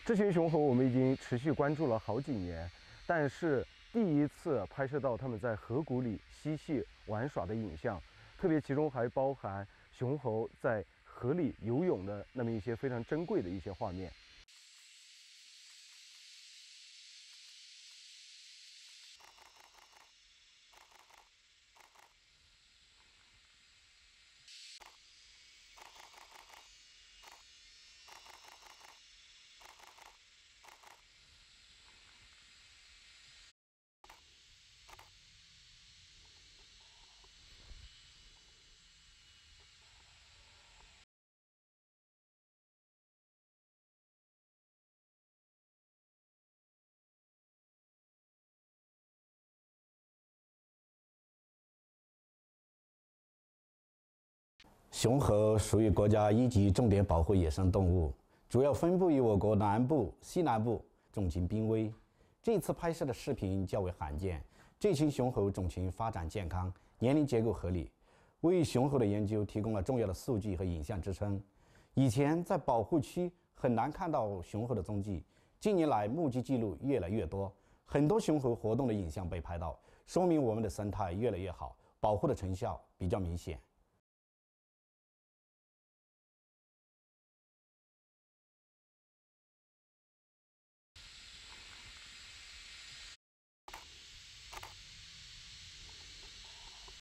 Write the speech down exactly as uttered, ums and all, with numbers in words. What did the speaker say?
这群雄猴我们已经持续关注了好几年，但是第一次拍摄到它们在河谷里嬉戏玩耍的影像，特别其中还包含雄猴在河里游泳的那么一些非常珍贵的一些画面。 雄猴属于国家一级重点保护野生动物，主要分布于我国南部、西南部，种群濒危。这次拍摄的视频较为罕见，这群雄猴种群发展健康，年龄结构合理，为雄猴的研究提供了重要的数据和影像支撑。以前在保护区很难看到雄猴的踪迹，近年来目击记录越来越多，很多雄猴活动的影像被拍到，说明我们的生态越来越好，保护的成效比较明显。